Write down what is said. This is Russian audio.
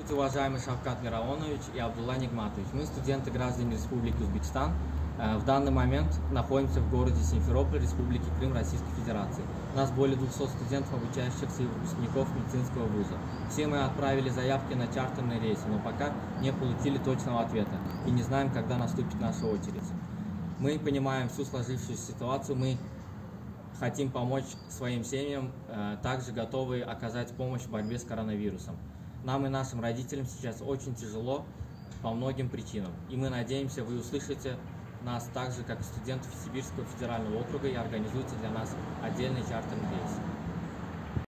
Здравствуйте, уважаемый Шавкат Миронович и Абдулла Нигматович. Мы студенты, граждане Республики Узбекистан. В данный момент находимся в городе Симферополь, Республики Крым, Российской Федерации. У нас более 200 студентов, обучающихся и выпускников медицинского вуза. Все мы отправили заявки на чартерные рейсы, но пока не получили точного ответа и не знаем, когда наступит наша очередь. Мы понимаем всю сложившуюся ситуацию, мы хотим помочь своим семьям, также готовы оказать помощь в борьбе с коронавирусом. Нам и нашим родителям сейчас очень тяжело по многим причинам. И мы надеемся, вы услышите нас так же, как и студентов Сибирского федерального округа, и организуете для нас отдельный чартерный рейс.